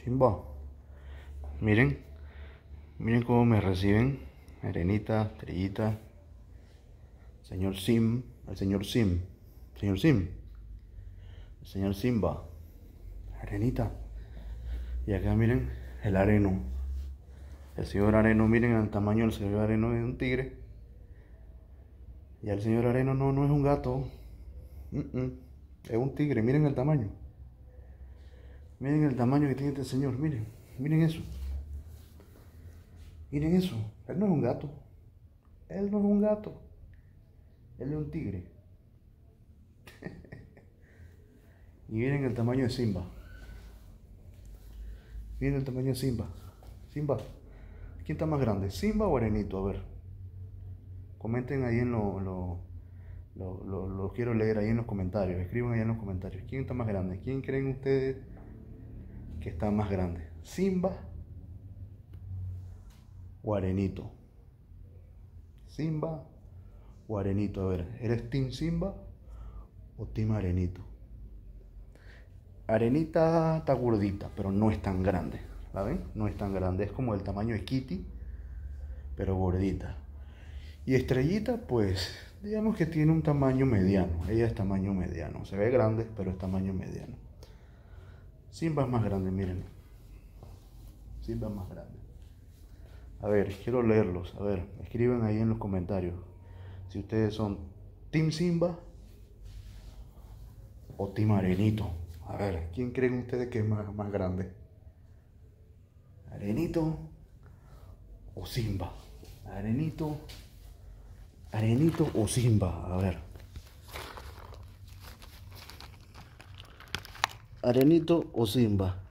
Simba, miren, miren cómo me reciben. Arenita, Estrellita, señor Sim, el señor Sim, señor Sim, el señor Simba, Arenita. Y acá miren el Areno. El señor Areno, miren el tamaño del señor Areno, es un tigre. Y el señor Areno no es un gato. Es un tigre, miren el tamaño. Miren el tamaño que tiene este señor, miren eso. Miren eso, él no es un gato. Él no es un gato. Él es un tigre. Y miren el tamaño de Simba. Miren el tamaño de Simba. Simba, ¿quién está más grande? ¿Simba o Arenito? A ver. Comenten ahí en lo quiero leer ahí en los comentarios. Escriban ahí en los comentarios. ¿Quién está más grande? ¿Quién creen ustedes que está más grande? ¿Simba o Arenito? ¿Simba o Arenito? A ver, ¿eres Team Simba o Team Arenito? Arenita está gordita, pero no es tan grande. ¿La ven? No es tan grande. Es como el tamaño de Kitty, pero gordita. Y Estrellita, pues, digamos que tiene un tamaño mediano. Ella es tamaño mediano. Se ve grande, pero es tamaño mediano. Simba es más grande, miren. Simba es más grande. A ver, quiero leerlos. A ver, escriban ahí en los comentarios si ustedes son Team Simba o Team Arenito. A ver, ¿quién creen ustedes que es más grande? ¿Arenito o Simba? Arenito o Simba. A ver. Arenito o Simba.